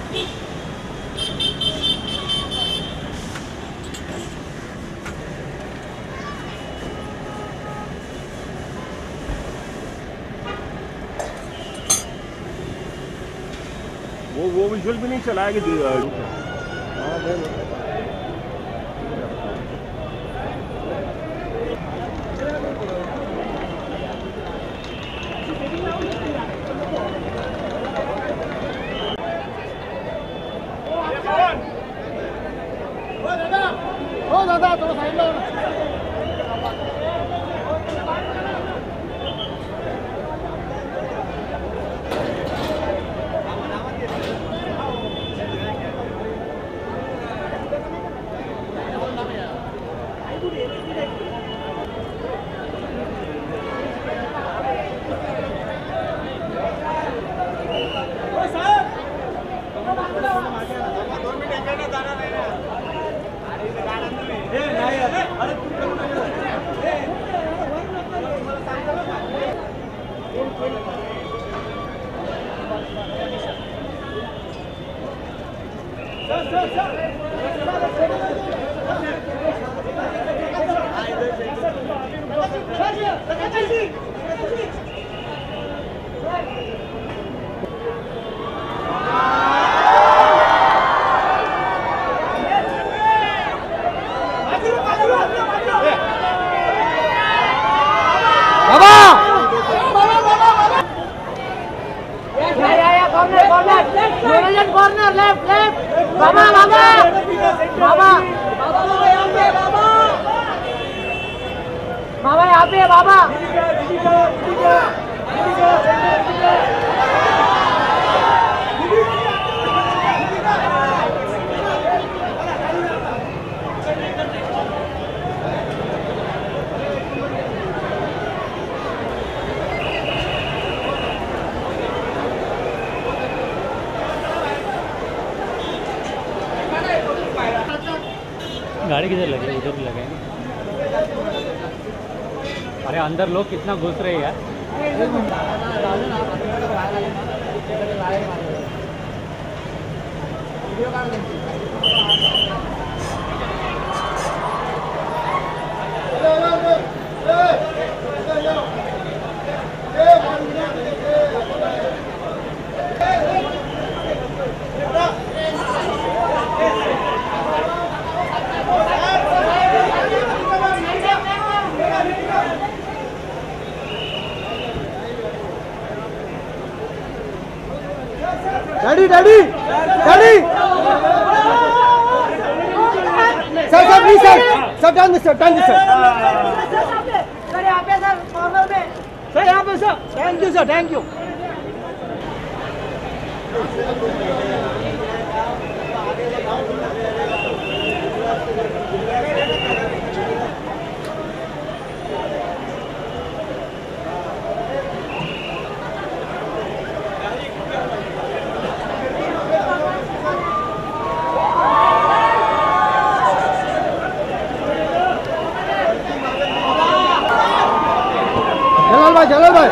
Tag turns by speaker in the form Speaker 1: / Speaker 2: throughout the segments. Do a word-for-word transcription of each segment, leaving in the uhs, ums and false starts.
Speaker 1: वो वो विजुअल भी नहीं चलाया कि
Speaker 2: ओ दादा थोड़ा साइड लो ना। कॉर्नर लेफ्ट लेफ्ट बाबा बाबा बाबा बाबा यहाँ पे बाबा
Speaker 3: गाड़ी किधर लगे? उधर भी लगे। अरे अंदर लोग कितना घुस रहे हैं
Speaker 2: daddy daddy daddy sir sir please sir sir done this sir done this sir sir यहाँ पे सर कॉर्नर में सर यहाँ पे sir thank you sir thank you Jalal भाई जलाल भाई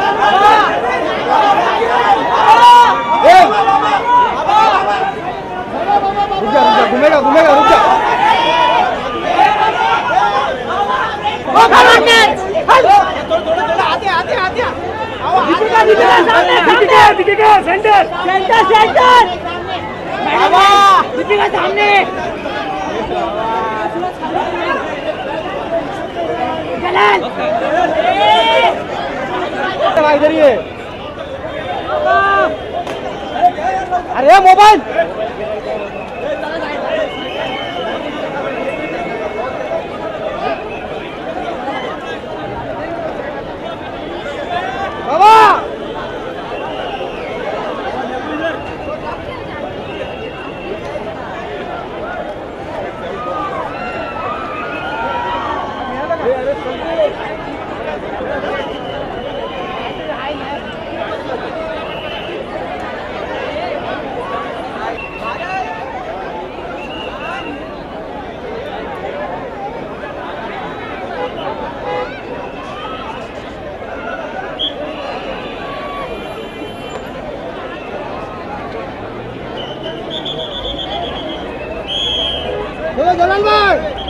Speaker 2: रुक जा रुक जा घूमेगा घूमेगा रुक जा आते आते आते दीपिका दीपिका सामने Deepika Deepika centre centre centre बाबा दीपिका सामने जलाल इधर ही है अरे मोबाइल बाबा चलो जलाल भाई